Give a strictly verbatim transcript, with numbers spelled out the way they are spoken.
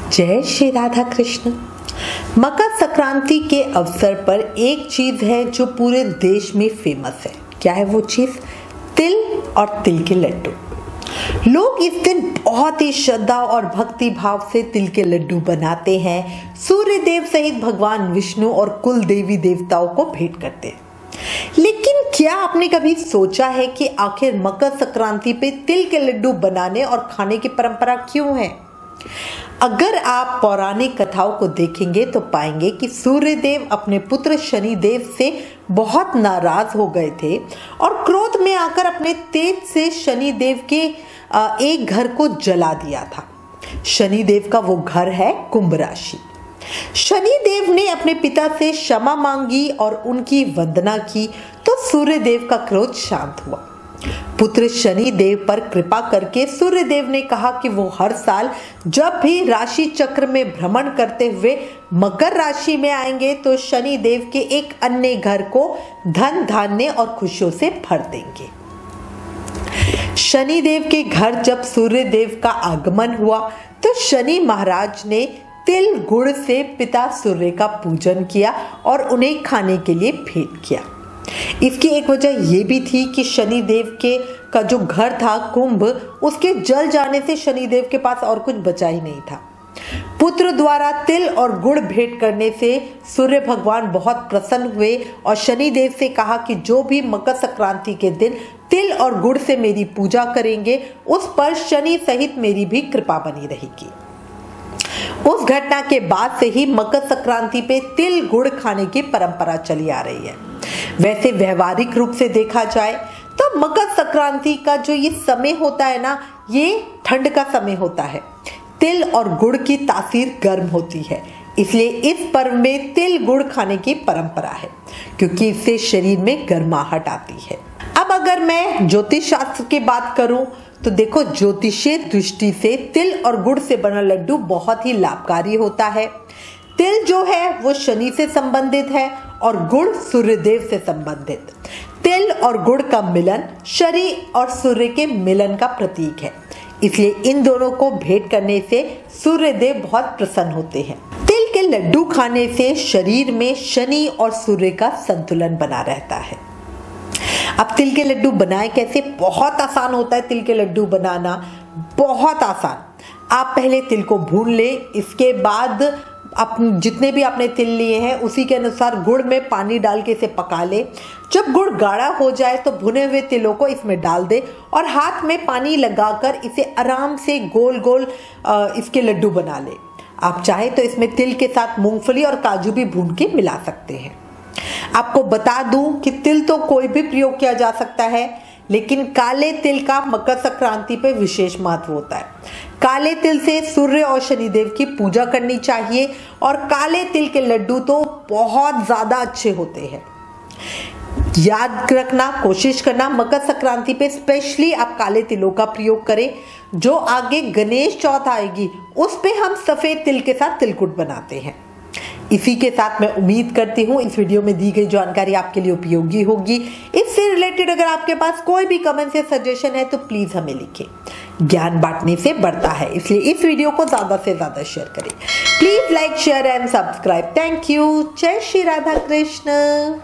जय श्री राधा कृष्ण। मकर संक्रांति के अवसर पर एक चीज है जो पूरे देश में फेमस है। क्या है वो चीज? तिल और तिल के लड्डू। लोग इस दिन बहुत ही श्रद्धा और भक्ति भाव से तिल के लड्डू बनाते हैं। सूर्य देव सहित भगवान विष्णु और कुल देवी देवताओं को भेंट करते हैं। लेकिन क्या आपने कभी सोचा है कि आखिर मकर संक्रांति पे तिल के लड्डू बनाने और खाने की परंपरा क्यों है? अगर आप पौराणिक कथाओं को देखेंगे तो पाएंगे कि सूर्य देव अपने पुत्र शनि देव से बहुत नाराज हो गए थे और क्रोध में आकर अपने तेज से शनि देव के एक घर को जला दिया था। शनि देव का वो घर है कुंभ राशि। शनि देव ने अपने पिता से क्षमा मांगी और उनकी वंदना की तो सूर्य देव का क्रोध शांत हुआ। पुत्र शनि देव पर कृपा करके सूर्य देव ने कहा कि वो हर साल जब भी राशि चक्र में भ्रमण करते हुए मकर राशि में आएंगे तो शनि देव के एक अन्य घर को धन धान्य और खुशियों से भर देंगे। शनि देव के घर जब सूर्य देव का आगमन हुआ तो शनि महाराज ने तिल गुड़ से पिता सूर्य का पूजन किया और उन्हें खाने के लिए भेंट किया। इसकी एक वजह यह भी थी कि शनि देव के का जो घर था कुंभ, उसके जल जाने से शनि देव के पास और कुछ बचा ही नहीं था। पुत्र द्वारा तिल और गुड़ भेंट करने से सूर्य भगवान बहुत प्रसन्न हुए और शनि देव से कहा कि जो भी मकर संक्रांति के दिन तिल और गुड़ से मेरी पूजा करेंगे उस पर शनि सहित मेरी भी कृपा बनी रहेगी। उस घटना के बाद से ही मकर संक्रांति पे तिल गुड़ खाने की परंपरा चली आ रही है। वैसे व्यवहारिक रूप से देखा जाए तो मकर संक्रांति का जो ये समय होता है ना, ये ठंड का समय होता है। तिल और गुड़ की तासीर गर्म होती है, इसलिए इस पर्व में तिल गुड़ खाने की परंपरा है क्योंकि इससे शरीर में गर्माहट आती है। अब अगर मैं ज्योतिष शास्त्र की बात करूं तो देखो, ज्योतिषीय दृष्टि से तिल और गुड़ से बना लड्डू बहुत ही लाभकारी होता है। तिल जो है वो शनि से संबंधित है और गुड़ सूर्य देव से संबंधित। तिल और गुड़ का मिलन शनि और सूर्य के मिलन का प्रतीक है, इसलिए इन दोनों को भेंट करने से सूर्य देव बहुत प्रसन्न होते हैं। तिल के लड्डू खाने से शरीर में शनि और सूर्य का संतुलन बना रहता है। अब तिल के लड्डू बनाए कैसे? बहुत आसान होता है तिल के लड्डू बनाना, बहुत आसान। आप पहले तिल को भून ले, इसके बाद आप जितने भी आपने तिल लिए हैं उसी के अनुसार गुड़ में पानी डाल के इसे पका ले। जब गुड़ गाढ़ा हो जाए तो भुने हुए तिलों को इसमें डाल दे और हाथ में पानी लगाकर इसे आराम से गोल गोल इसके लड्डू बना ले। आप चाहे तो इसमें तिल के साथ मूंगफली और काजू भी भून के मिला सकते हैं। आपको बता दूं कि तिल तो कोई भी प्रयोग किया जा सकता है, लेकिन काले तिल का मकर संक्रांति पे विशेष महत्व होता है। काले तिल से सूर्य और शनिदेव की पूजा करनी चाहिए और काले तिल के लड्डू तो बहुत ज्यादा अच्छे होते हैं। याद रखना, कोशिश करना मकर संक्रांति पे स्पेशली आप काले तिलों का प्रयोग करें। जो आगे गणेश चौथ आएगी उस पे हम सफेद तिल के साथ तिलकुट बनाते हैं। इसी के साथ मैं उम्मीद करती हूँ इस वीडियो में दी गई जानकारी आपके लिए उपयोगी होगी। इससे रिलेटेड अगर आपके पास कोई भी कमेंट या सजेशन है तो प्लीज हमें लिखें। ज्ञान बांटने से बढ़ता है, इसलिए इस वीडियो को ज्यादा से ज्यादा शेयर करें। Please like, share and subscribe. Thank you. जय श्री राधा कृष्ण।